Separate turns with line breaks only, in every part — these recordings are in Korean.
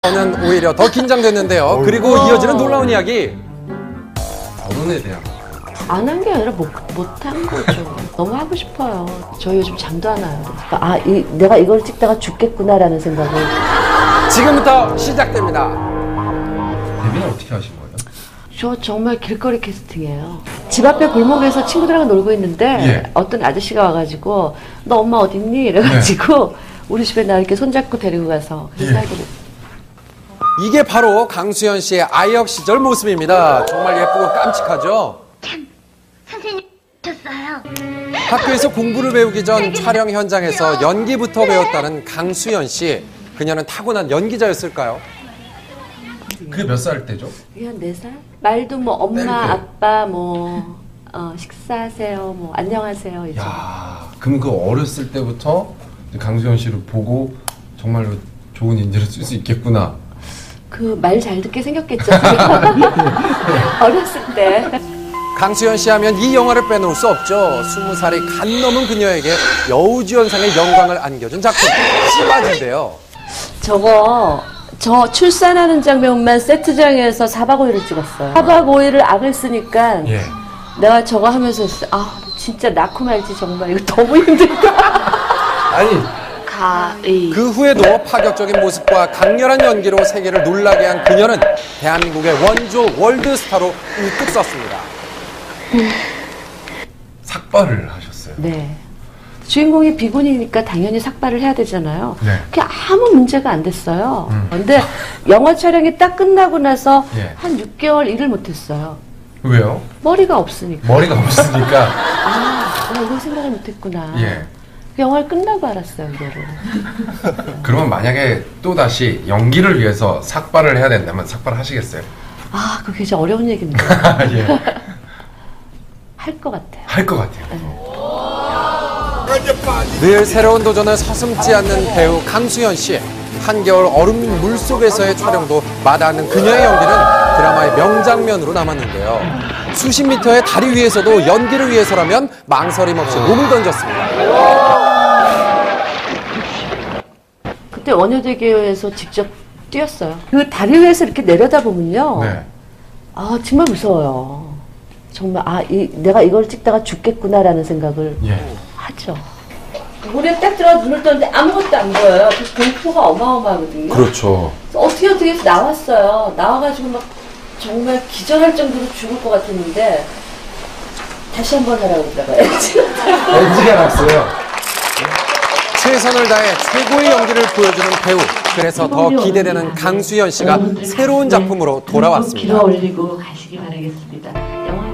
저는 오히려 더 긴장됐는데요. 그리고 이어지는 놀라운 이야기.
결혼에 대한
안 한 게 아니라 못한 거죠. 너무 하고 싶어요. 저 요즘 잠도 안 와요. 내가 이걸 찍다가 죽겠구나라는 생각을.
지금부터 시작됩니다.
데뷔는 어떻게 하신 거예요?
저 정말 길거리 캐스팅이에요. 집 앞에 골목에서 친구들하고 놀고 있는데
예.
어떤 아저씨가 와가지고 너 엄마 어딨니? 이래가지고 우리 집에 나 이렇게 손잡고 데리고 가서 그래서 살게 됐어요.
이게 바로 강수연 씨의 아이역 시절 모습입니다. 정말 예쁘고 깜찍하죠?
선생님 오셨어요.
학교에서 공부를 배우기 전 촬영 현장에서 연기부터 배웠다는 강수연 씨. 그녀는 타고난 연기자였을까요?
그게 몇 살 때죠?
그게 한 4살? 말도 뭐 엄마,
네.
아빠 식사하세요, 뭐 안녕하세요 이제.
야, 그럼 그 어렸을 때부터 강수연 씨를 보고 정말로 좋은 인재를 쓸 수 있겠구나.
그 말 잘 듣게 생겼겠죠. 어렸을 때.
강수연 씨 하면 이 영화를 빼놓을 수 없죠. 20살이 간 넘은 그녀에게 여우주연상의 영광을 안겨준 작품 씨바지인데요.
저 출산하는 장면만 세트장에서 4박 5일을 찍었어요. 4박 5일을 악을 쓰니까
예.
내가 저거 하면서 진짜 낳고 말지 정말 이거 너무 힘들다.
아니
그 후에도 파격적인 모습과 강렬한 연기로 세계를 놀라게 한 그녀는 대한민국의 원조 월드스타로 우뚝 섰습니다.
삭발을 하셨어요.
네. 주인공이 비군이니까 당연히 삭발을 해야 되잖아요.
네.
그게 아무 문제가 안 됐어요. 근데 영화 촬영이 딱 끝나고 나서
예.
한 6개월 일을 못했어요.
왜요?
머리가 없으니까.
머리가 없으니까.
이걸 생각을 못했구나.
예.
영화를 끝나고 알았어요, 이거를.
그러면 만약에 또 다시 연기를 위해서 삭발을 해야 된다면 삭발 하시겠어요?
그게 진짜 어려운 얘기인데.
예.
할 것 같아요.
할 것 같아요.
늘 새로운 도전을 서슴지 않는 배우 강수연 씨. 한겨울 얼음 물속에서의 촬영도 마다하는 그녀의 연기는 드라마의 명장면으로 남았는데요. 수십 미터의 다리 위에서도 연기를 위해서라면 망설임 없이 몸을 던졌습니다.
그때 원효대교에서 직접 뛰었어요. 그 다리 위에서 이렇게 내려다보면요.
네.
정말 무서워요. 정말 내가 이걸 찍다가 죽겠구나라는 생각을
예.
하죠. 물에 딱 들어가 눈을 떴는데 아무것도 안 보여요. 그 공포가 어마어마하거든요.
그렇죠.
어떻게 해서 나왔어요. 나와가지고 막 정말 기절할 정도로 죽을 것 같았는데 다시 한번 하라고 그러다가
엔지가 났어요.
최선을 다해 최고의 연기를 보여주는 배우. 그래서 더 기대되는 강수연 씨가 새로운 작품으로 돌아왔습니다.
길어 올리고 가시기 바라겠습니다. 영화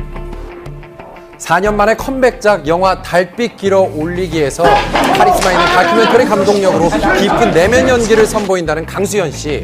4년 만에 컴백작 영화 달빛 길어 올리기에서 카리스마 있는 다큐멘터리 감독력으로 깊은 내면 연기를 선보인다는 강수연 씨.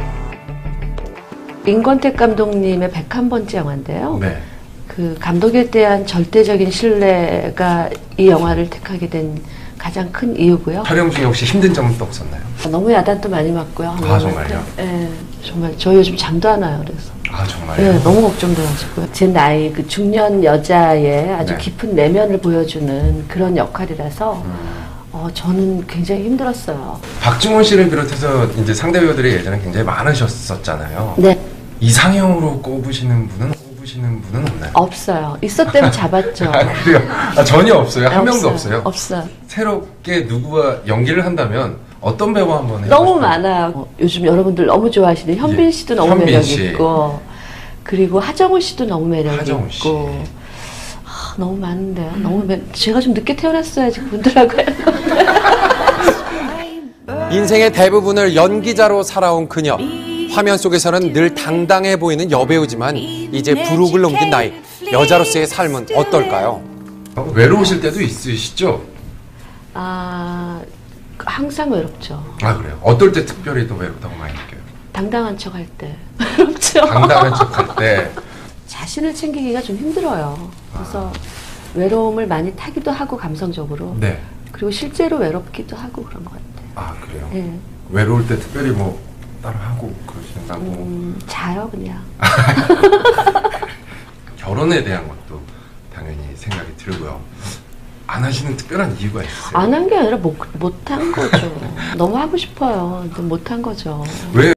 임권택 감독님의 101번째 영화인데요.
네.
그 감독에 대한 절대적인 신뢰가 이 영화를 택하게 된 가장 큰 이유고요.
촬영 중에 혹시 힘든 점은 또 없었나요?
너무 야단도 많이 맞고요.
정말요?
네, 정말 저 요즘 잠도 안 와요. 그래서
정말요?
네, 너무 걱정돼가지고요. 제 나이 그 중년 여자의 아주
네.
깊은 내면을 보여주는 그런 역할이라서 저는 굉장히 힘들었어요.
박중원 씨를 비롯해서 이제 상대 배우들이 예전에 굉장히 많으셨었잖아요.
네,
이상형으로 꼽으시는 분은 없나요?
없어요. 있었다면 잡았죠.
그래요? 전혀 없어요. 한 명도 없어요.
없어요.
새롭게 누구와 연기를 한다면 어떤 배우 한번 해보고
너무
싶어요?
많아요. 요즘 여러분들 너무 좋아하시는 현빈 씨도 너무
현빈
매력
씨.
있고, 그리고 하정우 씨도 너무 매력
하정우
있고. 너무 많은데요. 제가 좀 늦게 태어났어야지 그분들하고.
인생의 대부분을 연기자로 살아온 그녀. 화면 속에서는 늘 당당해 보이는 여배우지만 이제 부록을 넘긴 나이. 여자로서의 삶은 어떨까요?
외로우실 때도 있으시죠?
항상 외롭죠.
그래요? 어떨 때 특별히 더 외롭다고 많이 느껴요?
당당한 척 할 때. 외롭죠.
당당한 척할 때.
자신을 챙기기가 좀 힘들어요. 그래서 외로움을 많이 타기도 하고 감성적으로.
네.
그리고 실제로 외롭기도 하고 그런 것 같아요.
그래요?
네.
외로울 때 특별히 뭐 따로 하고 그러시는다고.
자요 그냥.
결혼에 대한 것도 당연히 생각이 들고요. 안 하시는 특별한 이유가 있으세요?
안 한 게 아니라 못한 거죠. 너무 하고 싶어요. 근데 못한 거죠.
왜